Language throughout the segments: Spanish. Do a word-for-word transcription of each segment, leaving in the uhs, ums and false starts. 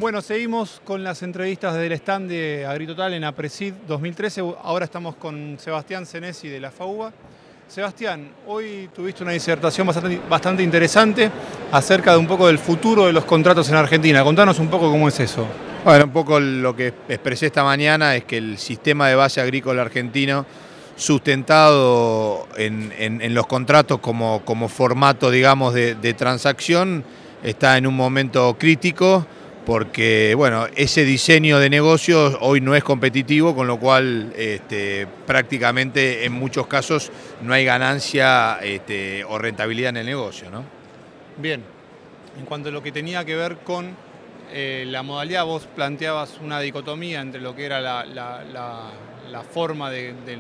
Bueno, seguimos con las entrevistas desde el stand de AgriTotal en APRESID dos mil trece. Ahora estamos con Sebastián Senesi de la FAUBA. Sebastián, hoy tuviste una disertación bastante, bastante interesante acerca de un poco del futuro de los contratos en Argentina. Contanos un poco cómo es eso. Bueno, un poco lo que expresé esta mañana es que el sistema de base agrícola argentino, sustentado en, en, en los contratos como, como formato, digamos, de, de transacción, está en un momento crítico porque, bueno, ese diseño de negocios hoy no es competitivo, con lo cual este, prácticamente en muchos casos no hay ganancia este, o rentabilidad en el negocio, ¿no? Bien, en cuanto a lo que tenía que ver con eh, la modalidad, vos planteabas una dicotomía entre lo que era la, la, la, la forma de, de,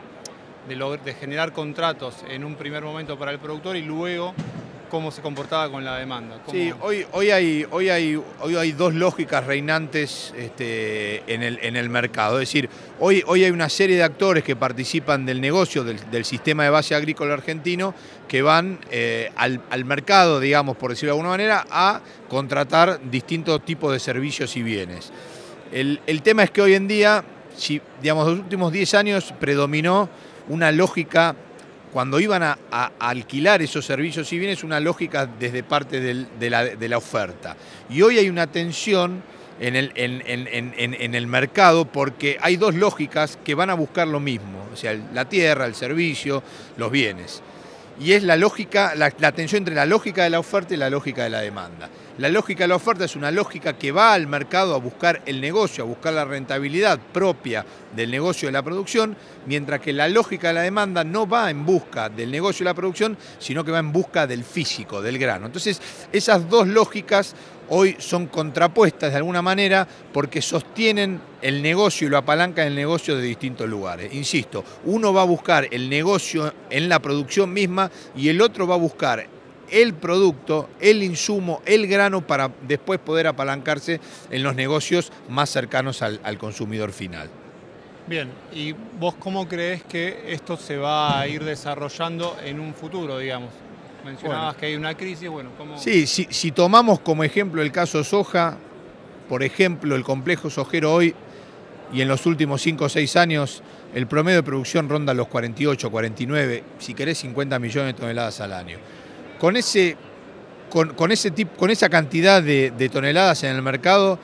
de, lograr, de generar contratos en un primer momento para el productor y luego cómo se comportaba con la demanda. ¿Cómo? Sí, hoy, hoy, hay, hoy, hay, hoy hay dos lógicas reinantes este, en, el, en el mercado. Es decir, hoy, hoy hay una serie de actores que participan del negocio, del, del sistema de base agrícola argentino, que van eh, al, al mercado, digamos, por decirlo de alguna manera, a contratar distintos tipos de servicios y bienes. El, el tema es que hoy en día, si, digamos, los últimos diez años predominó una lógica. Cuando iban a, a, a alquilar esos servicios y bienes, una lógica desde parte del, de, la, de la oferta. Y hoy hay una tensión en el, en, en, en, en el mercado porque hay dos lógicas que van a buscar lo mismo, o sea, la tierra, el servicio, los bienes. Y es la lógica, la, la tensión entre la lógica de la oferta y la lógica de la demanda. La lógica de la oferta es una lógica que va al mercado a buscar el negocio, a buscar la rentabilidad propia del negocio de la producción, mientras que la lógica de la demanda no va en busca del negocio de la producción, sino que va en busca del físico, del grano. Entonces, esas dos lógicas hoy son contrapuestas de alguna manera porque sostienen el negocio y lo apalancan el negocio de distintos lugares. Insisto, uno va a buscar el negocio en la producción misma y el otro va a buscar el producto, el insumo, el grano para después poder apalancarse en los negocios más cercanos al, al consumidor final. Bien, ¿y vos cómo crees que esto se va a ir desarrollando en un futuro, digamos? Mencionabas bueno, que hay una crisis, bueno, ¿cómo? Sí, si, si tomamos como ejemplo el caso soja, por ejemplo, el complejo sojero hoy y en los últimos cinco o seis años, el promedio de producción ronda los cuarenta y ocho, cuarenta y nueve, si querés cincuenta millones de toneladas al año. Con, ese, con, con, ese tipo, con esa cantidad de, de toneladas en el mercado,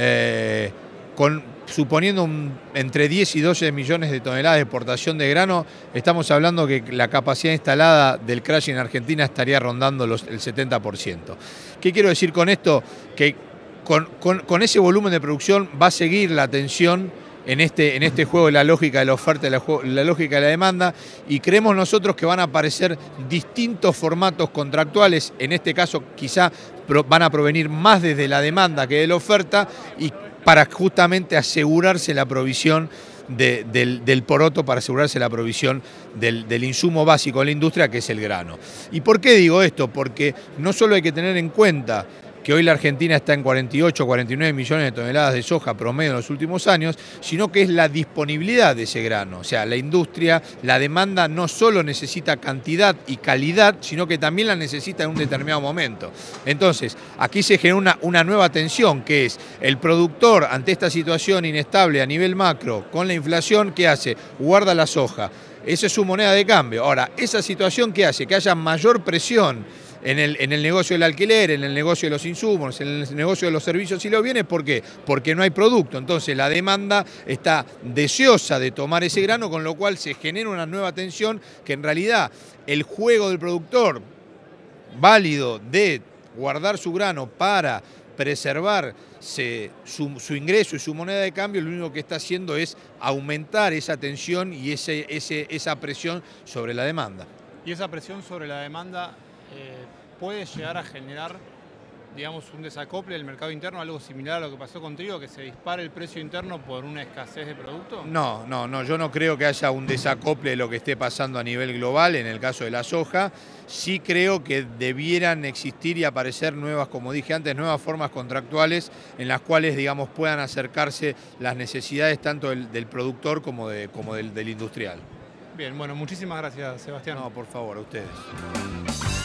eh, con, suponiendo un, entre diez y doce millones de toneladas de exportación de grano, estamos hablando que la capacidad instalada del crush en Argentina estaría rondando los, el setenta por ciento. ¿Qué quiero decir con esto? Que con, con, con ese volumen de producción va a seguir la tensión en este, en este juego de la lógica de la oferta y la, la lógica de la demanda, y creemos nosotros que van a aparecer distintos formatos contractuales, en este caso quizá van a provenir más desde la demanda que de la oferta, y para justamente asegurarse la provisión de, del, del poroto, para asegurarse la provisión del, del insumo básico de la industria, que es el grano. ¿Y por qué digo esto? Porque no solo hay que tener en cuenta que hoy la Argentina está en cuarenta y ocho, cuarenta y nueve millones de toneladas de soja promedio en los últimos años, sino que es la disponibilidad de ese grano. O sea, la industria, la demanda no solo necesita cantidad y calidad, sino que también la necesita en un determinado momento. Entonces, aquí se genera una, una nueva tensión, que es el productor ante esta situación inestable a nivel macro, con la inflación, ¿qué hace? Guarda la soja. Esa es su moneda de cambio. Ahora, esa situación, ¿qué hace? Que haya mayor presión En el, en el negocio del alquiler, en el negocio de los insumos, en el negocio de los servicios y los bienes. ¿Por qué? Porque no hay producto. Entonces la demanda está deseosa de tomar ese grano, con lo cual se genera una nueva tensión que en realidad el juego del productor válido de guardar su grano para preservar su, su ingreso y su moneda de cambio, lo único que está haciendo es aumentar esa tensión y ese, ese, esa presión sobre la demanda. Y esa presión sobre la demanda Eh, puede llegar a generar, digamos, un desacople del mercado interno, algo similar a lo que pasó con trigo, que se dispare el precio interno por una escasez de producto? No, no, no, yo no creo que haya un desacople de lo que esté pasando a nivel global en el caso de la soja. Sí creo que debieran existir y aparecer nuevas, como dije antes, nuevas formas contractuales en las cuales, digamos, puedan acercarse las necesidades tanto del, del productor como, de, como del, del industrial. Bien, bueno, muchísimas gracias, Sebastián. No, por favor, a ustedes.